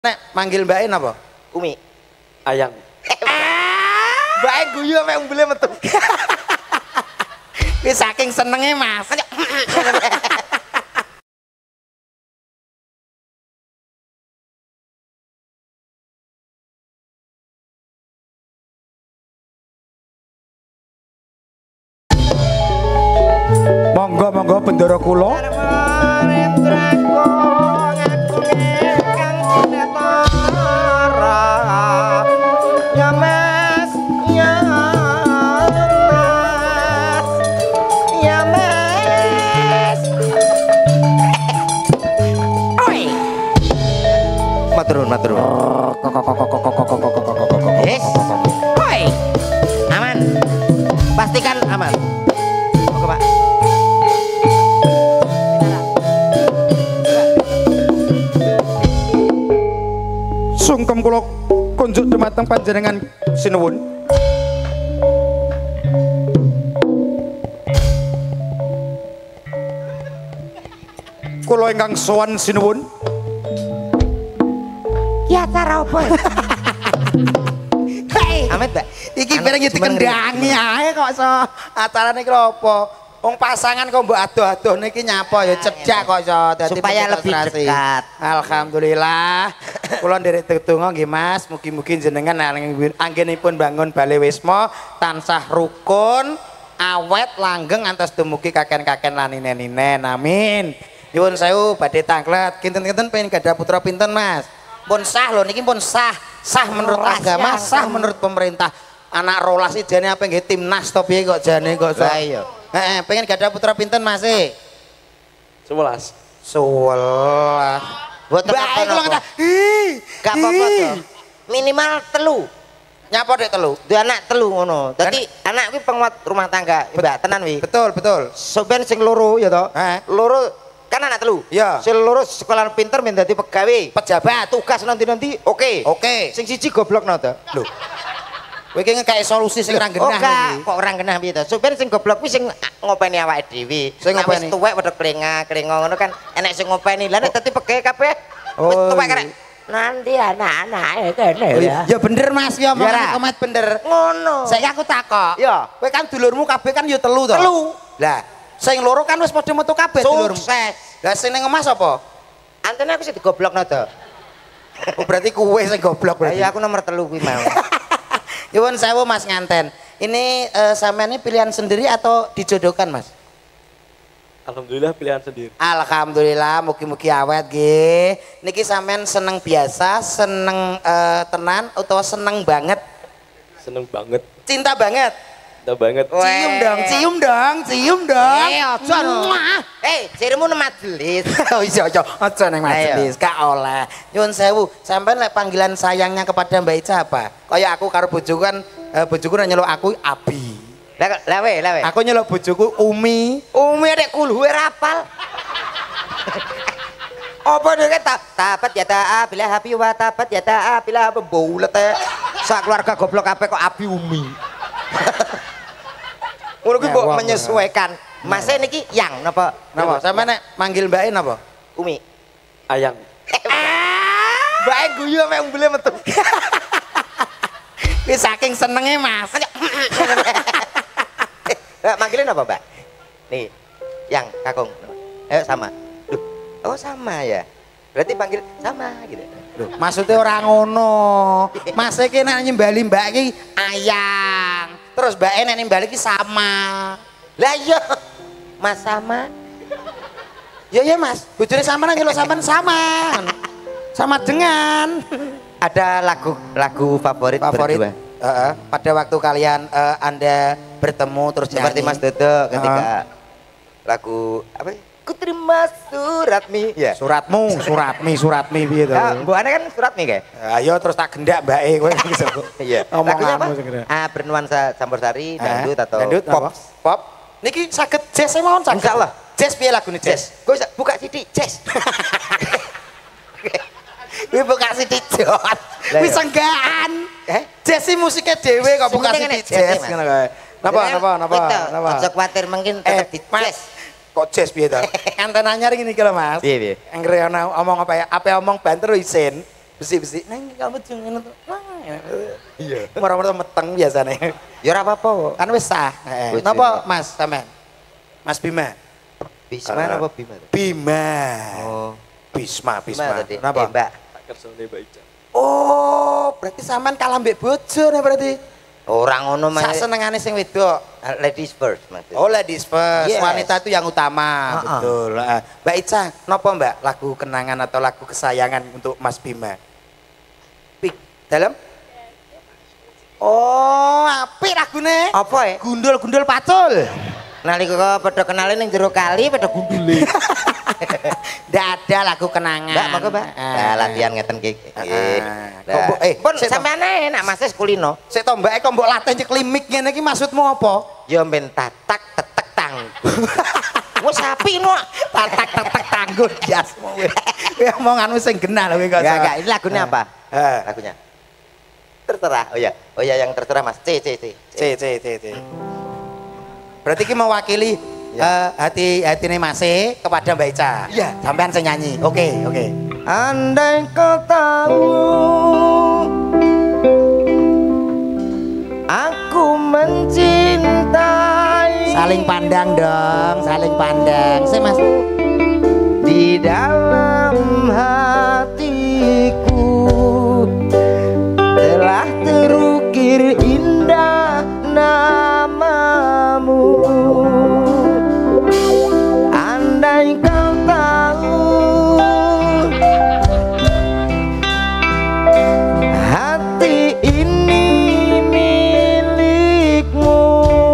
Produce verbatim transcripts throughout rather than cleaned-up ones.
Nek manggil Mbak En apa? Umi. Ayang. Mbak En guyu sampe umbile metu. Wis saking senenge Mas. Monggo monggo bendoro kula. Maturun, maturun. Yes. Hoi. Aman. Pastikan aman. Oke, Pak. Sungkem kula kunjuk dumateng panjenengan sinuwun. Kula ingkang sowan sinuwun. Ya cara apa? Hei, Amit, Mbak. iki bareng dikendangi ae kok so acarane iki lho apa? Wong pasangan kok mbok adoh-adoh niki nyapa ya cedak kok iso dadi supaya lebih dekat. Alhamdulillah. Kula nderek tetungga nggih Mas, mugi-mugi jenengan anggenipun bangun Bale Wisma tansah rukun, awet, langgeng antos dumugi kaken-kaken lan ninen-ninen. Amin. Nyuwun sewu badhe tanglet. Kinten-kinten pengen gadah putra pinten Mas? Pun sah lho niki pun sah. Sah menurut agama, sah menurut pemerintah. Anak rolas iki jane apa nggih timnas to piye kok jane kok. Lah iya. Heeh, pengen gadah putra pinten Mas e? Sebelas. Sewelas. Mboten Baik kula kata. Gak apa-apa to. Minimal telu. Nyapa dek telu? Duwe anak telu ngono. Dadi anak kuwi penguat rumah tangga. Mbak, tenan wi. Betul, betul. Soben sing loro ya to. Heeh. Loro kan anak telu. Iya. Sing loro sekolah pinter men dadi pegawe. Pejabat. Tugas nanti-nanti oke. Oke. Sing siji goblokno to. Lho. Kowe iki ngekek solusi sing ra genah Oh, iki. kok ora genah piye to? Soben sing goblok kuwi sing ngopeni awake dhewe. Sing Nek wis ngopeni. tuwek padha klenga-klenga ngono kan enek sing ngopeni. Lah nek dadi pegawe kabeh wis Oh, tuwek iya. karek. Nanti anak-anak kene Oh, ya. ya bener Mas, ya Ya, Ra. omongan komat bener. Ngono. Saiki aku takok. Iya. Kowe kan dulurmu kabeh kan ya telu to? Telu. Lah, sing loro kan wis padha metu kabeh dulurmu. Sukses. Lah sing ning omah sapa? Antene aku sing digoblokno to. Oh, berarti kuwe sing goblok berarti. Ya aku nomor telu kuwi mau. Nyuwun sewu Mas nganten. Ini uh, sampean ini pilihan sendiri atau dijodohkan Mas? Alhamdulillah pilihan sendiri. Alhamdulillah, mugi-mugi awet nggih. Niki sampean seneng biasa, seneng uh, tenan utawa seneng banget? Seneng banget. Cinta banget. Cinta banget. Cium dong, cium dong, cium dong. Eh, aja no. Eh, sirmu nang majelis. Oh iya, iya. Aja nang majelis, gak oleh. Nyuwun sewu, sampean lek panggilan sayangnya kepada Mbak Ica apa? Kayak aku karo bojoku kan, uh, bojoku nyeluk aku Abi. Lah lah we, lah we. Aku nyeluk bojoku Umi. Umi adek kulhuwe rapal. Apa nek ta tapat ya ta bila happy wa tapat ya ta bila baulet e. Sak keluarga goblok kabeh kok Abi Umi. Ngono kuwi kok menyesuaikan. Mas niki yang napa? Napa? Sampeyan nek manggil Mbak En apa? Umi. Ayang. Mbak En guyu sampe umbile metu. Wis saking senenge Mas. Eh, manggilin apa, Mbak? Nih, yang kakung. Ayo sama. Duh, oh sama ya. Berarti panggil sama gitu. Loh, maksudnya orang ngono. Mas iki nek nyembali Mbak iki ayang. Terus Mbak En nek nyembali iki sama. Lah iya. Mas sama. Ya ya Mas, bojone sama nang nyeluk sampean sama. Sama dengan Ada lagu lagu favorit favorit. berdua. Heeh, pada waktu kalian uh, Anda bertemu terus Seperti nyanyi. Mas Dodo ketika lagu apa? Ku terima suratmi. Ya. Suratmu, suratmi, suratmi piye to? Nah, Bu Ana kan suratmi kayak. Ayo terus tak gendak Mbak E kowe iso. Iya. Lagunya apa? Omonganmu segera. Ah, bernuansa campursari, dangdut atau dangdut pop. pop. Pop. Niki saged jazz e mawon saged. Insyaallah. Jazz piye lagune jazz? Gue buka sithik, Jess. Wih buka sithik jot. Wis senggaan. Eh? Jazz iki musike dhewe kok buka Sementing sithik enek jazz jazz-e, ngono kae. Napa napa napa napa? Aja kuwatir mungkin Eh, tetep di Mas. Jess. Kok jazz piye to? Anten anyar iki niki lho Mas. Piye piye? Anggere ana omong apa ya? Apa omong banter isin. Besi-besi neng kalau betul ngono tuh. Iya. Moro-moro meteng biasane. Ya ora apa-apa. Kan wis sah. Heeh. Napa Mas sampean? Mas Bima. Bisma apa Bima? Bima. Oh, Bisma, Bisma. tadi. Napa? Eh, Mbak. Tak kersane Mbak Ica. Oh, berarti sampean kalah mbek bojo nih berarti. Orang ngono mah. Sak senengane sing wedok. Ladies first maksudnya. Oh, ladies first. Yes. Wanita itu yang utama, Uh-uh. betul. Heeh. Mbak Ica, napa Mbak lagu kenangan atau lagu kesayangan untuk Mas Bima? Pik, dalam? Oh, apik lagune. Apa ya? Gundul-gundul pacul. Nalika padha kenale ning jero kali padha gundule. Ndak ada lagu kenangan. Mbak, monggo, Mbak. Ah. Nah, latihan ngeten iki. Nggih. Ah. Lah, Kok, Mbok- eh, pun sik, sampean ae nak Mas kulino. Sik to Mbak, kok mbok latih nyekli mic ngene iki maksudmu apa? Ya men tatak tetek tang. Wes sapi no. Tatak tatak tangguh jasmu kowe. Kowe omonganmu sing genah lho kowe kok. Enggak, enggak. Ini lagunya apa? Eh. Lagunya. Terserah. Oh ya. Oh ya yang terserah Mas. C C C. C C C C. Berarti ki mewakili eh, hati hatine Mas E kepada Mbak Ica. Iya. Sampean sing nyanyi. Oke, oke. Andai kau tahu aku mencintai Saling pandang dong, saling pandang. Sih Mas. di dalam hatiku telah terukir indah namamu. Andai kau tahu hati ini milikmu,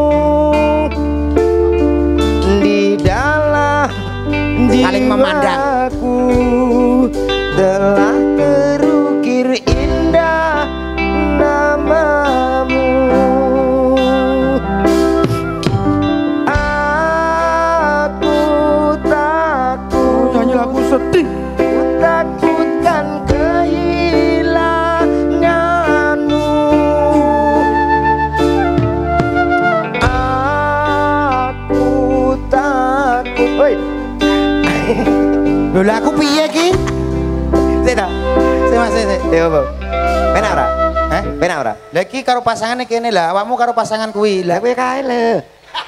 di dalam Saling memandang. jiwaku telah terukir indah namamu. Aku takut Nyanyi lagu sedih. takutkan kehilanganmu. Aku takut. Oi. Lho lah aku piye ki? Sik ta? Sik Mas, sik. sik. Ya apa? Penak ora? Heh? Penak ora? Lah iki karo pasangane kene lah, awakmu karo pasangan kuwi. Lah Lah kowe kae lho.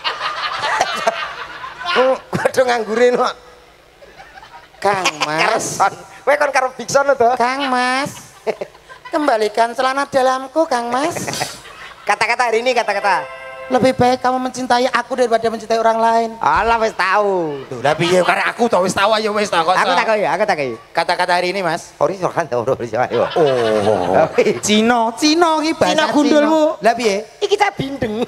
Oh, padha nganggurin kok. Kang Mas. Kareson. Kowe kon karo Bigson to? Kang Mas. Kembalikan celana dalamku, Kang Mas. Kata-kata hari ini kata-kata. Lebih baik kamu mencintai aku daripada mencintai orang lain. Alah wis tahu. Tuh, lah piye karena aku tau wis tahu ayo wis tak kok. Aku takut ya, aku takut. Kata-kata hari ini, Mas. Ori kan ora ora ayo. Oh. Cino, Cino ki bahasa Cino gundulmu. Lah piye? Iki tak bindeng.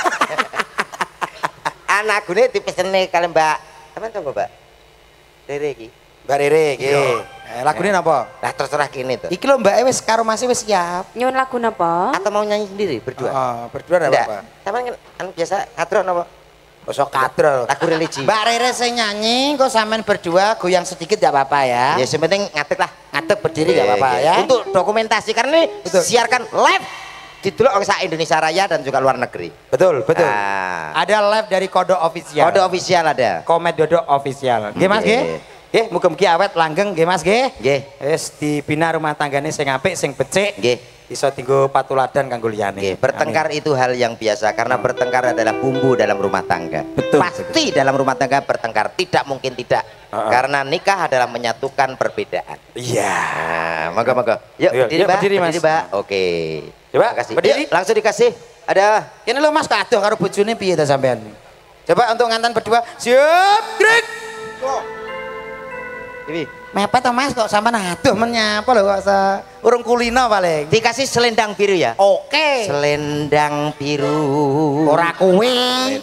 Anak gune dipesene kali Mbak. Sampeyan tunggu, Mbak. Rere iki. Mbak Rere iki. Eh, lagune napa? Lah terserah kene to. Iki lho Mbak wis karo Mas wis siap. Nyuwun lagu napa? Atau mau nyanyi sendiri berdua? Oh, berdua enggak Ndak. apa-apa. Sampeyan kan anu biasa kadro napa? Bosok kadrol. Lagu religi. Mbak Rere sing nyanyi, kok sampean berdua goyang sedikit enggak apa-apa ya. Ya yang penting ngadeg lah. Ngadeg berdiri enggak Iya, apa-apa iya. ya. Untuk dokumentasi karena ini Betul. siarkan live didelok oleh sak Indonesia Raya dan juga luar negeri. Betul, betul. Ah. Ada live dari Kodo Official. Kode official ada. Komet Dodo Official. Nggih Mas nggih? Nggih. Nggih, muga-mugi awet langgeng nggih Mas nggih. Nggih. Wis dibina rumah tanggane sing apik, sing becik. Nggih. Iso dienggo patuladan kanggo liyane. Nggih, bertengkar itu hal yang biasa karena bertengkar adalah bumbu dalam rumah tangga. Betul, Pasti dalam rumah tangga bertengkar, tidak mungkin tidak. Uh-uh. Karena nikah adalah menyatukan perbedaan. Iya. Nah, moga-moga. Yuk, Yuk, berdiri, yuk, Mbak. berdiri, Mas. Mbak. Oke. Coba, Terima kasih. berdiri. Yuk, langsung dikasih. Ada Kene lho Mas kadoh karo bojone piye ta sampean? Coba untuk ngantan berdua. Siap, Greg. ini. Mepet to Mas kok sampean aduh menyapa lho kok se urung kulino paling. Dikasih selendang biru ya. Oke. Selendang biru. Ora kuwi.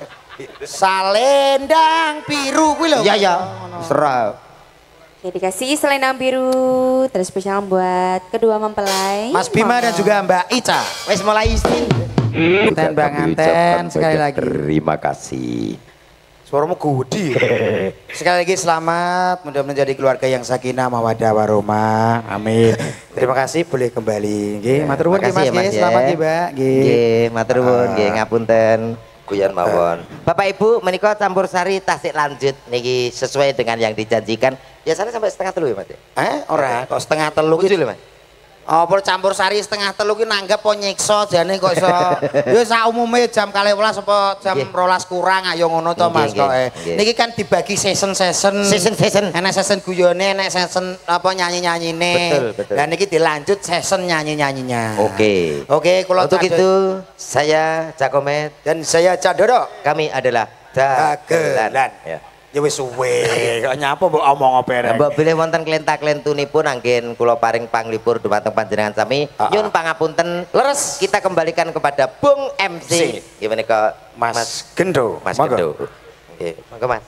Salendang biru kuwi lho. Iya ya. Serah. Oke, dikasih selendang biru terus spesial buat kedua mempelai. Mas Bima dan juga Mbak Ica. Wes mulai izin. Dan Bang Anten sekali lagi. Terima kasih. Suaramu gudi. Sekali lagi selamat, mudah-mudahan menjadi keluarga yang sakinah mawaddah warahmah. Amin. Terima kasih, boleh kembali. Nggih, matur nuwun nggih Mas, nggih. Selamat nggih, Mbak. Nggih. Nggih, matur nuwun, nggih Ah. ngapunten. Guyon mawon. Bapak Ibu menika campur sari tasik lanjut niki sesuai dengan yang dijanjikan. Biasanya sampai setengah telu ya Mas. Eh, ora, kok setengah telu Lucu ki. lho Mas. Apa campur sari setengah telu ki nanggap apa nyiksa jane kok iso. Ya sak umume jam kalih welas apa jam Nggih. rolas kurang ayo ngono to Nggih, Mas kok. nggih, eh. nggih. Niki kan dibagi season-season. Season-season. Enek season guyone, enek season apa nyanyi-nyanyine. Betul, betul. Lah niki dilanjut season nyanyi-nyanyinya. Oke. Oke, kula Untuk Cak itu saya Cakomet, dan saya Cak Dodo. kami adalah Dagelan. Dagelan. Ya. Ya wis suwe, kok nyapa mbok omong apa Nah, mbok bilih wonten klenta-klentunipun anggen kula paring panglipur dumateng panjenengan sami. Ah, ah. Nyun pangapunten. Leres. Kita kembalikan kepada Bung M C. Si. Gimana kok Mas Gendo. Mas Monggo. Gendo. Oke, monggo Mas.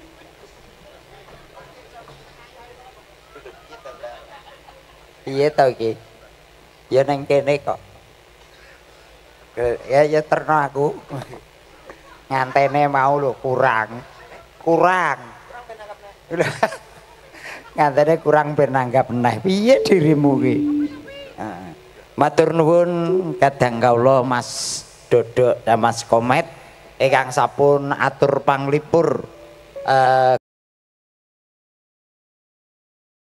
Piye to iki? Ya nang kene kok. Ya ya terno aku. Ngantene mau lho kurang. Kurang. Ngantene kurang ben nanggap meneh. Piye dirimu ki? Heeh. Matur nuwun kadang kawula Mas Dodok dan Mas Komet ingkang sampun atur panglipur eh